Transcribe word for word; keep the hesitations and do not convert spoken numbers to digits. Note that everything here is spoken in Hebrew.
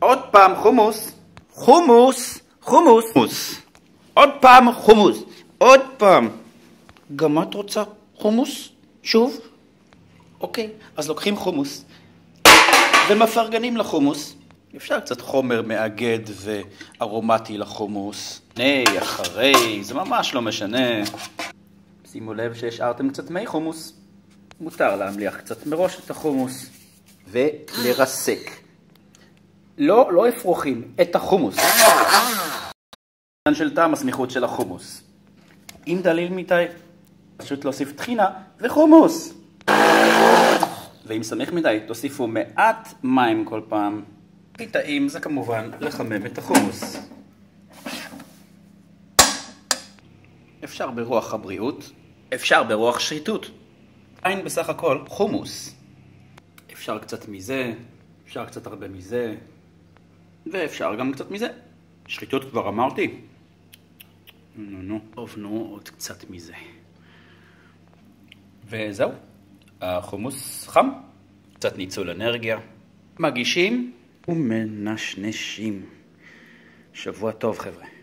עוד פעם חומוס. חומוס. חומוס. חומוס. עוד פעם חומוס. עוד פעם. גם את רוצה חומוס? שוב? אוקיי, אז לוקחים חומוס ומפרגנים לחומוס. אפשר קצת חומר מאגד וארומטי לחומוס. ני, אחרי, זה ממש לא משנה. שימו לב שהשארתם קצת מי חומוס. מותר להמליח קצת מראש את החומוס ולרסק. לא, לא אפרוחים, את החומוס. של טעם הסמיכות של החומוס. אם דליל מדי, פשוט להוסיף טחינה וחומוס. ואם סמיך מדי, תוסיפו מעט מים כל פעם. הכי טעים זה כמובן לחמם את החומוס. אפשר ברוח הבריאות, אפשר ברוח שחיתות. עין בסך הכל חומוס. אפשר קצת מזה, אפשר קצת הרבה מזה, ואפשר גם קצת מזה. שחיתות כבר אמרתי. נו נו, טוב נו, עוד קצת מזה. וזהו, החומוס חם, קצת ניצול אנרגיה. מגישים ומנשנשים. שבוע טוב חבר'ה.